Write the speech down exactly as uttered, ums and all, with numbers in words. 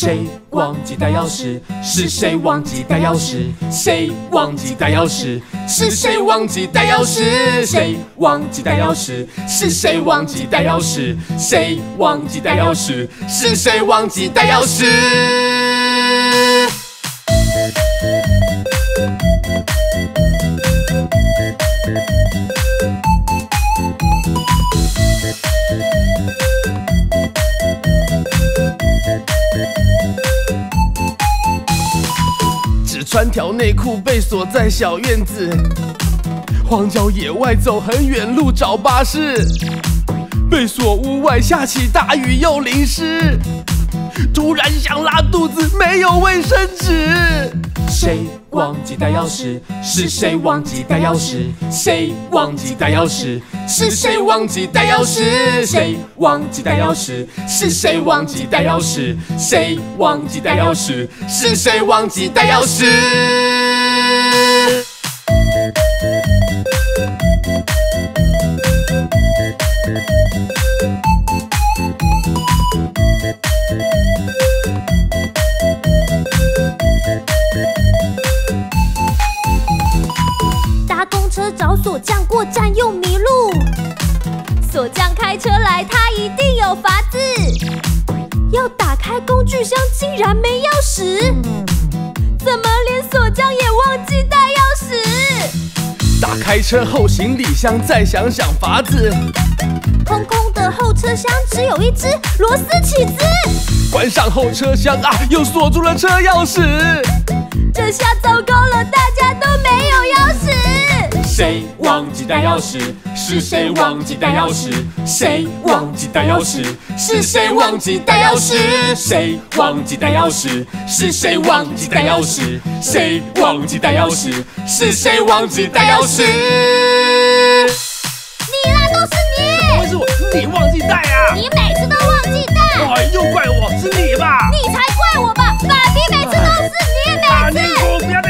谁忘记带钥匙？是谁忘记带钥匙？谁忘记带钥匙？是谁忘记带钥匙？谁忘记带钥匙？是谁忘记带钥匙？谁忘记带钥匙？是谁忘记带钥匙？ 只穿条内裤被锁在小院子，荒郊野外走很远路找巴士，被锁屋外下起大雨又淋湿，突然想拉肚子没有卫生纸。 谁忘记带钥匙？是谁忘记带钥匙？谁忘记带钥匙？是谁忘记带钥匙？谁忘记带钥匙？是谁忘记带钥匙？谁忘记带钥匙？是谁忘记带钥匙？ 搭公车找锁匠，过站又迷路。锁匠开车来，他一定有法子。要打开工具箱，竟然没钥匙，怎么连锁匠也忘记带钥匙？ 打开车后行李箱，再想想法子。 空空的后车厢只有一只螺丝起子。 关上后车厢啊，又锁住了车钥匙。 这下糟糕了，大家都没有钥匙。 谁忘记带钥匙？是谁忘记带钥匙？谁忘记带钥匙？是谁忘记带钥匙？谁忘记带钥匙？是谁忘记带钥匙？谁忘记带钥匙？是谁忘记带钥匙？ 你啦，都是你！ 不是我，你忘记带啊！ 你每次都忘记带！ 哎，又怪我，是你吧？ 你才怪我吧！爸比每次都是你，每次！ 啊，你给我不要